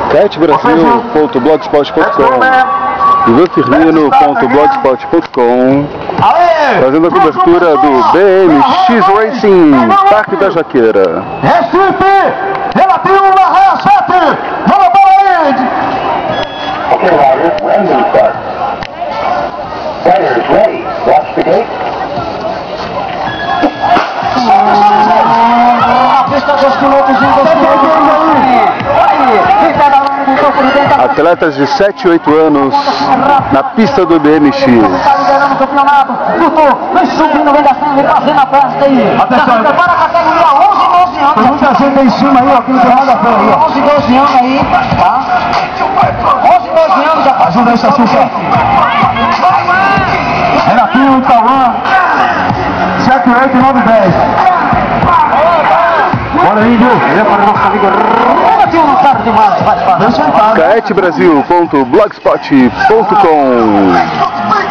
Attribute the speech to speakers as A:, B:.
A: caetebrasil.blogspot.com ivanfirmino.blogspot.com fazendo a cobertura do BMX Racing Parque da Jaqueira.
B: Recife, relativo na raia 7, vamos para aí!
C: Okay, Roger, random start. Riders ready, watch the gate.
B: A pista dos pilotos
A: Atletas de 7 e 8 anos na pista do BMX.
B: Está liderando o campeonato. Lutou, vem subindo, vem descendo, vem fazendo a festa aí. Atenção, prepara a categoria 11 e 12 anos. Tem muita gente aí em cima aí, ó, que não tem nada a ver aí. 11 e 12 anos aí, tá? 11 e 12 anos já. Ajuda aí, Sachuca. Renatinho, Cauã, 7, 8, 9, 10. Bora aí, viu? Para nossa amiga. Renatinho não sabe demais, vai fazer.
A: caetebrasil.blogspot.com